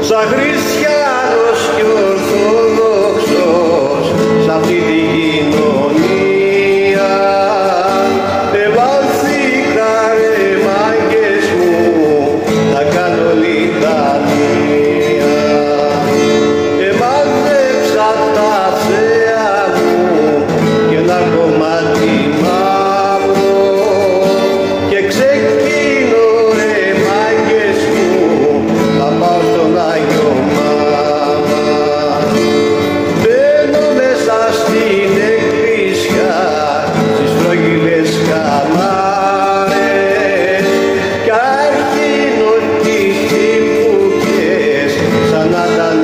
σαν χριστιανός και ορθόδοξος σ' αυτή τη κοινωνία. Εβάλθηκα ρε μάγκες μου, να κάνω λιτανία. Εμάζεψα τα θέα μου και ένα κομμάτι μαύρο και ξεκίνω ρε μάγκες μου να πάω στον Άγιο Μάμα. Μπαίνω μέσα στην εκκλησιά στις στρογγυλές καμάρες κι αρχίνω τις τσιμπουκές σαν να ήταν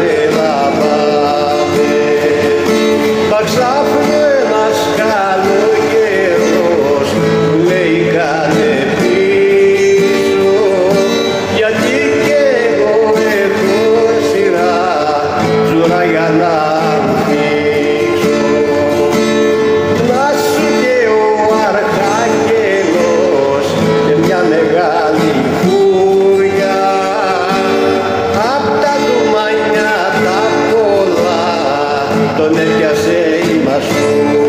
λαμπάδες. Μα ξάφνου ένας καλοκαιρός μου λέει κάνε πίσω, γιατί κι εγώ έχω σειρά ζουρά για να ρουφήξω. Να σου και ο Αρχάγγελος και μια μεγάλη φούρια απ' τα ντουμανιά τα πολλά τον έπιασε η μασούρια.